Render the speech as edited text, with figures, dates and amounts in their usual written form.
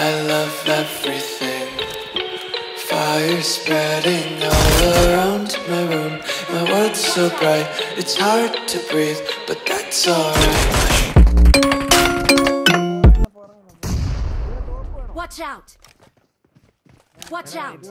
I love everything. Fire spreading all around my room. My world's so bright, it's hard to breathe, but that's alright. Watch out! Watch out!